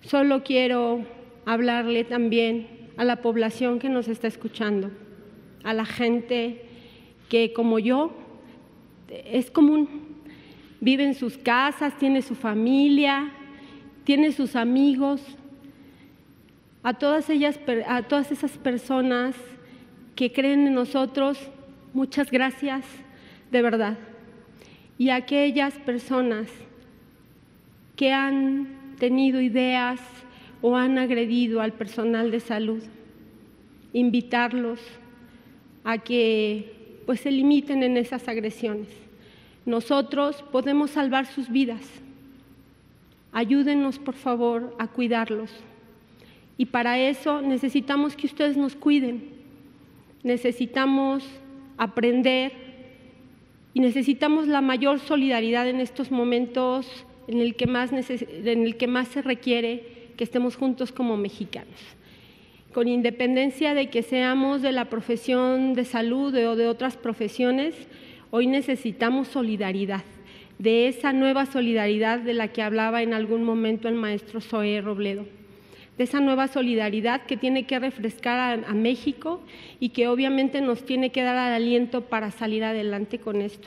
Solo quiero hablarle también a la población que nos está escuchando, a la gente que, como yo, es común, vive en sus casas, tiene su familia, tiene sus amigos, a todas esas personas que creen en nosotros, muchas gracias, de verdad. Y a aquellas personas que han tenido ideas o han agredido al personal de salud, invitarlos a que se limiten en esas agresiones. Nosotros podemos salvar sus vidas. Ayúdenos, por favor, a cuidarlos. Y para eso necesitamos que ustedes nos cuiden. Necesitamos aprender y necesitamos la mayor solidaridad en estos momentos en el que más se requiere que estemos juntos como mexicanos. Con independencia de que seamos de la profesión de salud o de otras profesiones, hoy necesitamos solidaridad, de esa nueva solidaridad de la que hablaba en algún momento el maestro Zoé Robledo, de esa nueva solidaridad que tiene que refrescar a México y que obviamente nos tiene que dar aliento para salir adelante con esto.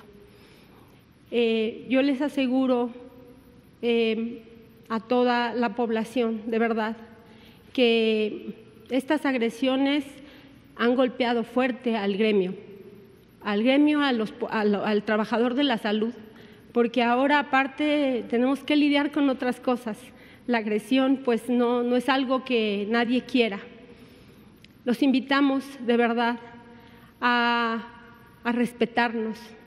Yo les aseguro a toda la población, de verdad, que estas agresiones han golpeado fuerte al gremio, al trabajador de la salud, porque ahora aparte tenemos que lidiar con otras cosas. La agresión pues no es algo que nadie quiera. Los invitamos de verdad a respetarnos,